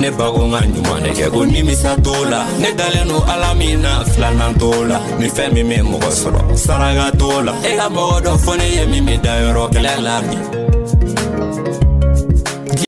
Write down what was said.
ne bago ŋa ɲuman de kɛ ko nimisa t'o la ne dalen no ala min na filanan t'o la ni fɛn min bɛ mɔgɔ sɔrɔ saraka t'o la e ka mɔgɔ dɔ fɔ ne ye min bɛ da yɔrɔ kɛlɛ la bi